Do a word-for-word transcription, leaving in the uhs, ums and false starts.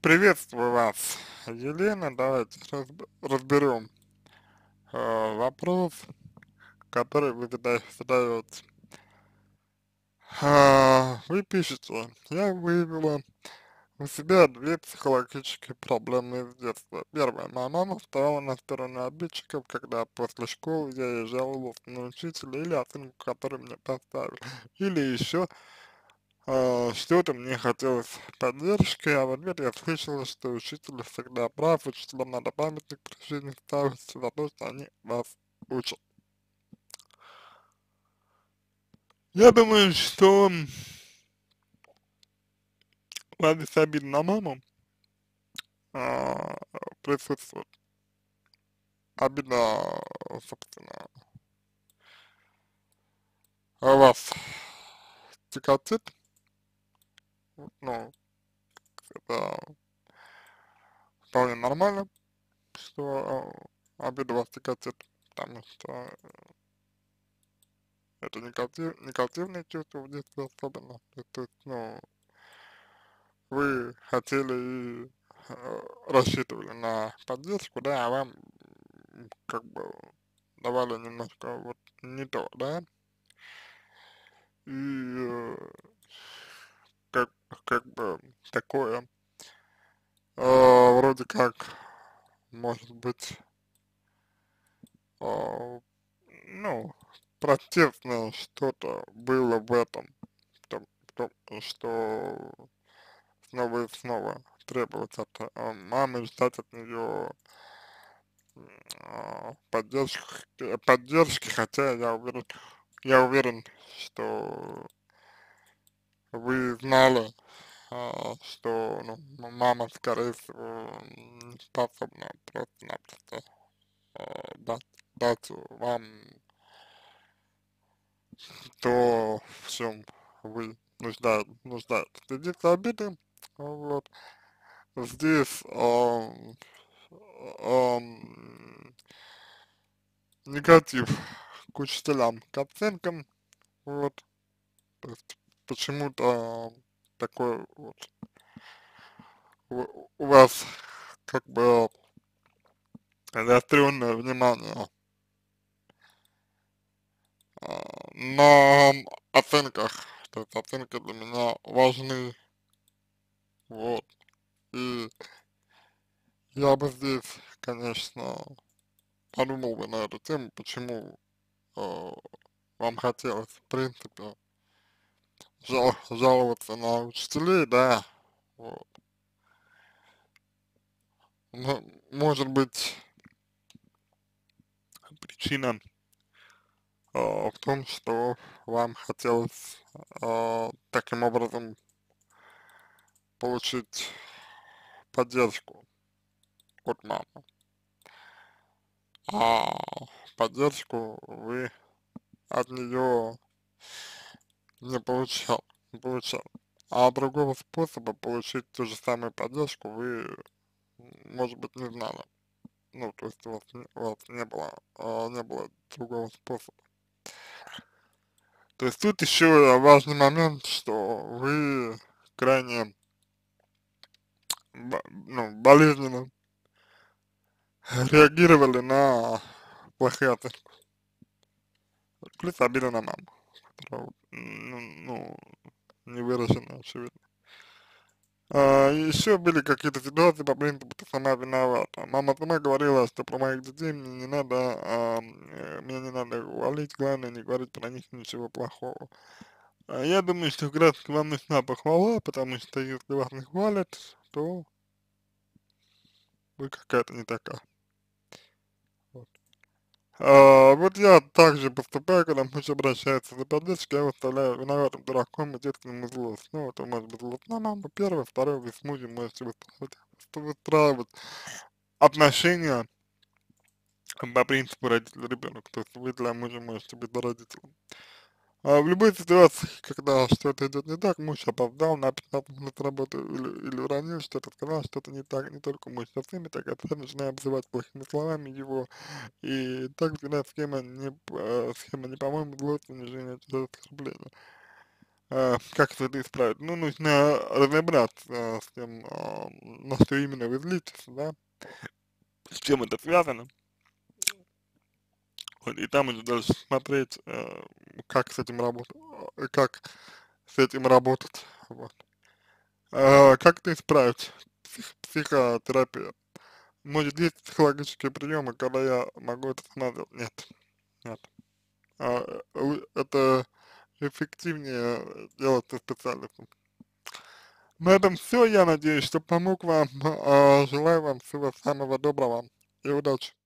Приветствую вас, Елена. Давайте разб- разберем э, вопрос, который вы зада- задаете. А, вы пишете: я выявила у себя две психологические проблемы из детства. Первая. Моя мама вставала на сторону обидчиков, когда после школы я ей жаловалась на учителя или оценку, которую мне поставили. Или еще а, что-то мне хотелось поддержки, а в ответ я слышала, что учитель всегда прав, учителям надо памятник при жизни ставить за то, что они вас учат. Я думаю, что в адрес обид на маму а, присутствует. Обида, собственно, о вас тяготит. Ну, это вполне нормально, что а, обида вас тяготит, потому что это негатив, негативные чувства в детстве особенно. То то есть, ну, вы хотели и э, рассчитывали на поддержку, да, а вам м, как бы давали немножко вот не то, да, и э, как, как бы такое э, вроде как, может быть, э, ну, протестное что-то было в этом, в том, в том, что снова и снова требовать от э, мамы, ждать от нее а, поддержки, поддержки, хотя я уверен, я уверен, что вы знали, а, что ну, м- мама, скорее всего, не способна просто-напросто а, дать, дать вам то, в чем вы нуждаете, нуждаетесь. Здесь обиды, вот, здесь ам, ам, негатив к учителям, к оценкам, вот, то есть почему-то такое вот у, у вас как бы заостренное внимание а, на оценках, то есть оценки для меня важны, вот, и я бы здесь, конечно, подумал бы на эту тему, почему э, вам хотелось, в принципе, жал, жаловаться на учителей, да, вот, ну, может быть, причина а, в том, что вам хотелось а, таким образом получить поддержку от мамы, а поддержку вы от нее не получал, не получал. А другого способа получить ту же самую поддержку вы, м, может быть, не знали. Ну, то есть у вас не, у вас не было, а, не было другого способа. То есть тут еще важный момент, что вы крайне бо- ну, болезненно реагировали на плохие оценки. Плюс обида на маму, которая, ну, ну, не выражена, очевидно. А, еще были какие-то ситуации по принципу «ты сама виновата». Мама сама говорила, что про моих детей мне не надо, а, э, мне не надо хвалить, главное не говорить про них ничего плохого. А я думаю, что как раз вам нужна похвала, потому что если вас не хвалят, то вы какая-то не такая. Вот. А, вот я также поступаю, когда муж обращается за поддержкой, я выставляю виноватым дураком и детским злость. Ну, это может быть злость на маму, первое, второе, вы с мужем можете выстраивать, выстраивать отношения по принципу родитель-ребенок, то есть вы для мужа можете быть родителем. А в любой ситуации, когда что-то идет не так, муж опоздал на пятнадцать минут с работы или, или уронил что-то, сказал что-то не так, не только муж, со всеми так опять начинаю обзывать плохими словами его, и так всегда схема не, п- э, схема не по-моему, злость, унижение, через оскорбление. э, как это исправить? Ну, нужно разобраться с тем, а, на что именно вы злитесь, да, с чем это связано. Вот, и там уже дальше смотреть, э, как с этим работать, как с этим работать, вот. А, как это исправить? Псих, психотерапия. Может, есть психологические приемы, когда я могу это сама сделать? Нет, нет. А, э, это эффективнее делать со специалистом. На этом все. Я надеюсь, что помог вам. А, желаю вам всего самого доброго и удачи.